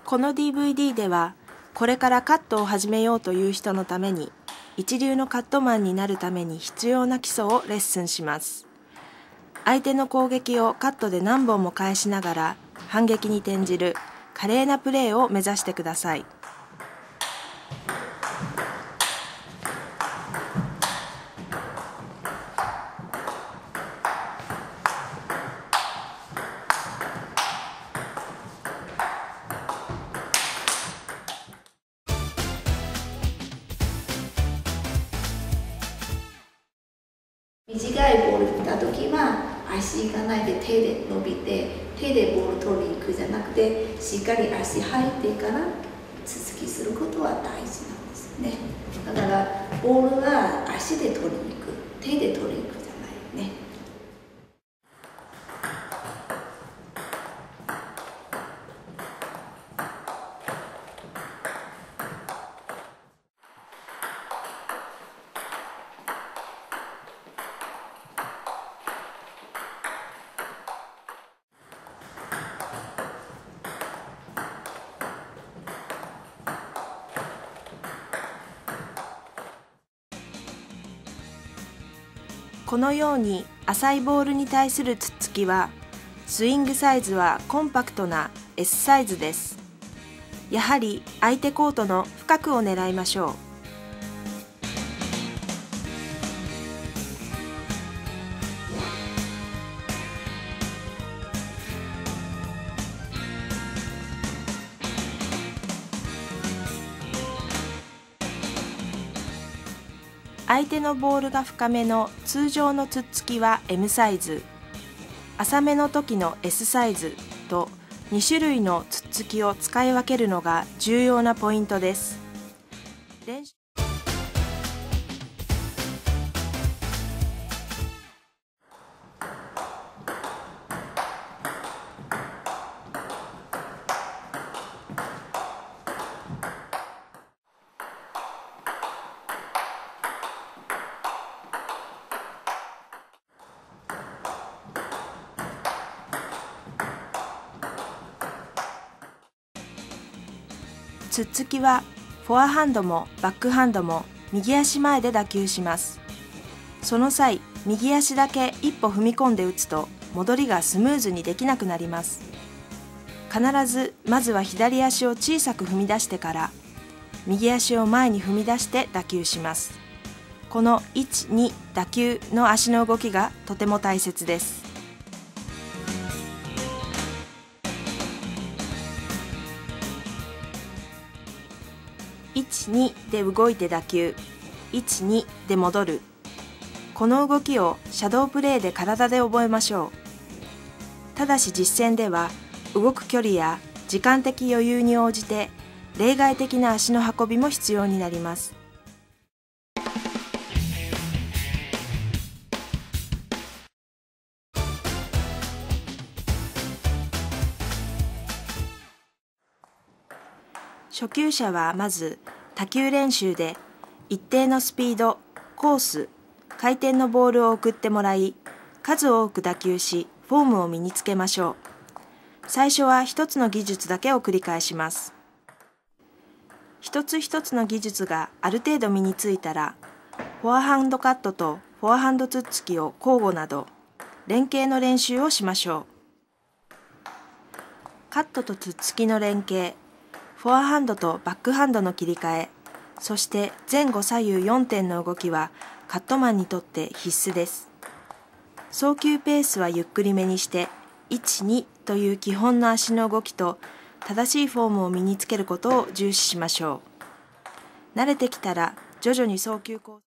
この DVD では、これからカットを始めようという人のために、一流のカットマンになるために必要な基礎をレッスンします。相手の攻撃をカットで何本も返しながら反撃に転じる華麗なプレーを目指してください。 短いボール見たときは足がないで手で伸びて手でボール取りに行くじゃなくてしっかり足入ってから続きすることは大事なんですよね。だからボールは足で取りに行く手で取りに行くじゃないね。 このように浅いボールに対するつっつきは、スイングサイズはコンパクトな S サイズです。やはり相手コートの深くを狙いましょう。相手のボールが深めの通常のつっつきは M サイズ、浅めの時の S サイズと2種類のつっつきを使い分けるのが重要なポイントです。つっつきはフォアハンドもバックハンドも右足前で打球します。その際、右足だけ一歩踏み込んで打つと戻りがスムーズにできなくなります。必ずまずは左足を小さく踏み出してから右足を前に踏み出して打球します。この1、2打球の足の動きがとても大切です。1、2で動いて打球、1、2で戻る。この動きをシャドープレーで体で覚えましょう。ただし実践では動く距離や時間的余裕に応じて例外的な足の運びも必要になります。初級者はまず打球練習で一定のスピード、コース、回転のボールを送ってもらい、数多く打球し、フォームを身につけましょう。最初は一つの技術だけを繰り返します。一つ一つの技術がある程度身についたら、フォアハンドカットとフォアハンドつっつきを交互など、連携の練習をしましょう。カットとつっつきの連携、フォアハンドとバックハンドの切り替え、そして前後左右4点の動きはカットマンにとって必須です。送球ペースはゆっくりめにして、1、2という基本の足の動きと正しいフォームを身につけることを重視しましょう。慣れてきたら徐々に送球コース